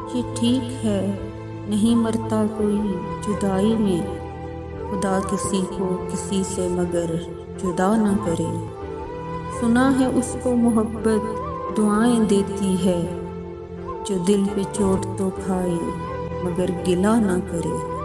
ये ठीक है, नहीं मरता कोई जुदाई में। खुदा किसी को किसी से मगर जुदा ना करे। सुना है उसको मोहब्बत दुआएं देती है, जो दिल पे चोट तो खाए मगर गिला ना करे।